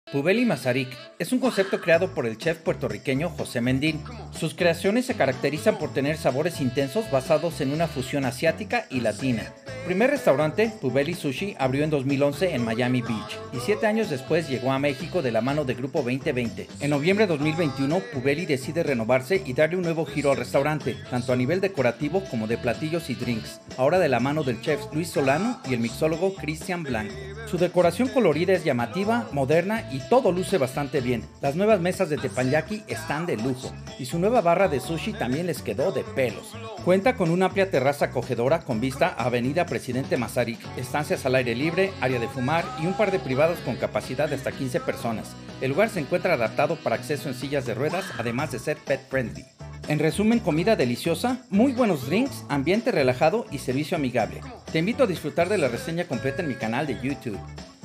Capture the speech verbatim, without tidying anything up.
Pubeli Mazarik es un concepto creado por el chef puertorriqueño José Mendín. Sus creaciones se caracterizan por tener sabores intensos basados en una fusión asiática y latina. El primer restaurante, Pubeli Sushi, abrió en dos mil once en Miami Beach y siete años después llegó a México de la mano de Grupo veinte veinte. En noviembre de dos mil veintiuno, Pubeli decide renovarse y darle un nuevo giro al restaurante, tanto a nivel decorativo como de platillos y drinks, ahora de la mano del chef Luis Solano y el mixólogo Cristian Blanco. Su decoración colorida es llamativa, moderna y todo luce bastante bien. Las nuevas mesas de teppanyaki están de lujo y su nueva barra de sushi también les quedó de pelos. Cuenta con una amplia terraza acogedora con vista a Avenida Presidente Mazarik, estancias al aire libre, área de fumar y un par de privados con capacidad de hasta quince personas. El lugar se encuentra adaptado para acceso en sillas de ruedas, además de ser pet friendly. En resumen, comida deliciosa, muy buenos drinks, ambiente relajado y servicio amigable. Te invito a disfrutar de la reseña completa en mi canal de YouTube.